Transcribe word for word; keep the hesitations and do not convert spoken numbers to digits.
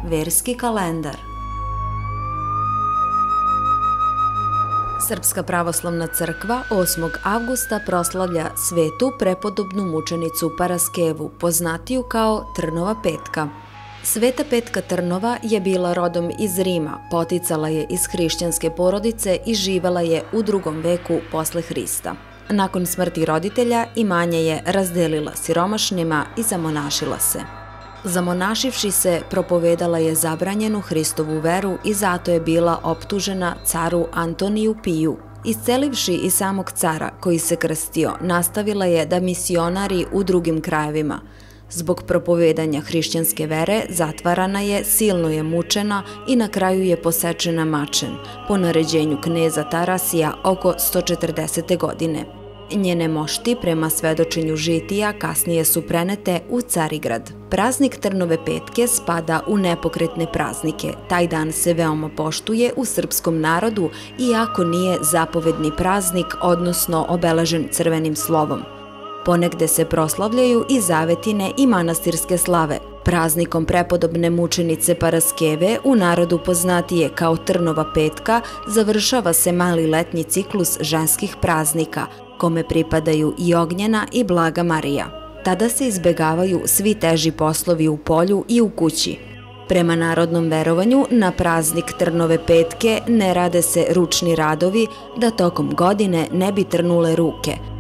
verski kalendar. Srpska pravoslavna crkva osmog avgusta proslavlja svetu prepodobnu mučenicu Paraskevu, poznatiju kao Trnova petka. Sveta Petka Trnova je bila rodom iz Rima, poticala je iz hrišćanske porodice i živela je u drugom veku posle Hrista. Nakon smrti roditelja imanje je razdelila siromašnima i zamonašila se. Zamonašivši se, propovedala je zabranjenu Hristovu veru i zato je bila optužena caru Antoniju Piju. Iscelivši i samog cara koji se krstio, nastavila je da misionari u drugim krajevima. Zbog propovedanja hrišćanske vere zatvarana je, silno je mučena i na kraju je posečena mačem, po naređenju kneza Tarasija oko sto četrdesete godine. Njene mošti, prema svedočenju žitija, kasnije su prenete u Carigrad. Praznik Trnove petke spada u nepokretne praznike. Taj dan se veoma poštuje u srpskom narodu, iako nije zapovedni praznik, odnosno obeležen crvenim slovom. Ponegde se proslavljaju i zavetine i manastirske slave. Praznikom prepodobne mučenice Paraskeve, u narodu poznatije kao Trnova petka, završava se mali letnji ciklus ženskih praznika, kome pripadaju i Ognjena i Blaga Marija. Tada se izbegavaju svi teži poslovi u polju i u kući. Prema narodnom verovanju, na praznik Trnove petke ne rade se ručni radovi da tokom godine ne bi trnule ruke.